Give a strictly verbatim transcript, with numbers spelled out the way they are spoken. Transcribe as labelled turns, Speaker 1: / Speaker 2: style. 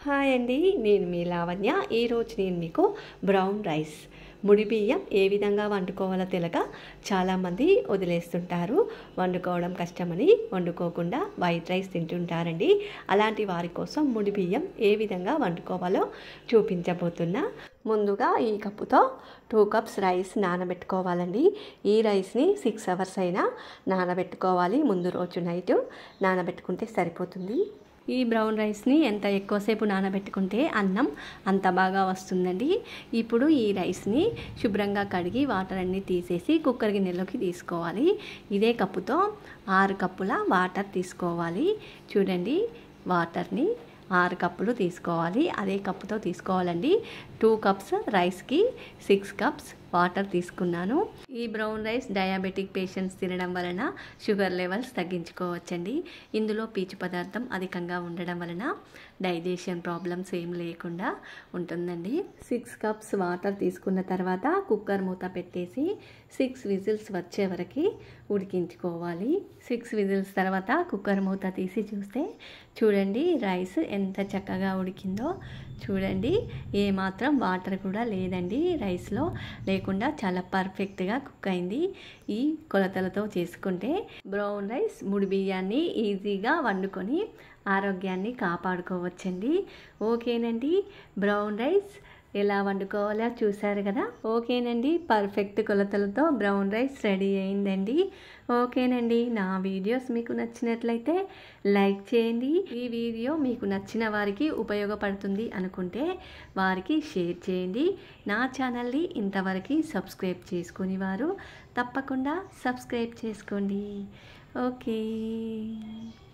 Speaker 1: Hi అండి, నేను మీ లావణ్య. ఈరోజు నేను మీకు బ్రౌన్ రైస్ ముడి బియ్యం ఏ విధంగా వండుకోవాలో తెలియక చాలామంది వదిలేస్తుంటారు. వండుకోవడం కష్టమని వండుకోకుండా వైట్ రైస్ తింటుంటారండి. అలాంటి వారి కోసం ముడి బియ్యం ఏ విధంగా వండుకోవాలో చూపించబోతున్నా. ముందుగా ఈ కప్పుతో టూ కప్స్ రైస్ నానబెట్టుకోవాలండి. ఈ రైస్ని సిక్స్ అవర్స్ అయినా నానబెట్టుకోవాలి. ముందు రోజు నైట్ నానబెట్టుకుంటే సరిపోతుంది. ఈ బ్రౌన్ రైస్ని ఎంత ఎక్కువసేపు నానబెట్టుకుంటే అన్నం అంత బాగా వస్తుందండి. ఇప్పుడు ఈ రైస్ని శుభ్రంగా కడిగి వాటర్ అన్నీ తీసేసి కుక్కర్ గిన్నెలోకి తీసుకోవాలి. ఇదే కప్పుతో ఆరు కప్పుల వాటర్ తీసుకోవాలి. చూడండి, వాటర్ని ఆరు కప్పులు తీసుకోవాలి. అదే కప్పుతో తీసుకోవాలండి. టూ కప్స్ రైస్కి సిక్స్ కప్స్ వాటర్ తీసుకున్నాను. ఈ బ్రౌన్ రైస్ డయాబెటిక్ పేషెంట్స్ తినడం వలన షుగర్ లెవెల్స్ తగ్గించుకోవచ్చండి. ఇందులో పీచు పదార్థం అధికంగా ఉండడం వలన డైజెషన్ ప్రాబ్లమ్స్ ఏం లేకుండా ఉంటుందండి. సిక్స్ కప్స్ వాటర్ తీసుకున్న తర్వాత కుక్కర్ మూత పెట్టేసి సిక్స్ విజిల్స్ వచ్చే వరకు ఉడికించుకోవాలి. సిక్స్ విజిల్స్ తర్వాత కుక్కర్ మూత తీసి చూస్తే చూడండి, రైస్ ఎంత చక్కగా ఉడికిందో. చూడండి, ఏమాత్రం వాటర్ కూడా లేదండి రైస్లో లేకుండా చాలా పర్ఫెక్ట్గా కుక్ అయింది. ఈ కొలతలతో చేసుకుంటే బ్రౌన్ రైస్ ముడి బియ్యాన్ని ఈజీగా వండుకొని ఆరోగ్యాన్ని కాపాడుకోవచ్చండి. ఓకేనండి, బ్రౌన్ రైస్ ఎలా వండుకోవాలో చూసారు కదా. ఓకేనండి, పర్ఫెక్ట్ కొలతలతో బ్రౌన్ రైస్ రెడీ అయిందండి. ఓకేనండి, నా వీడియోస్ మీకు నచ్చినట్లయితే లైక్ చేయండి. ఈ వీడియో మీకు నచ్చిన వారికి ఉపయోగపడుతుంది అనుకుంటే వారికి షేర్ చేయండి. నా ఛానల్ని ఇంతవరకు సబ్స్క్రైబ్ చేసుకుని వారు తప్పకుండా సబ్స్క్రైబ్ చేసుకోండి. ఓకే.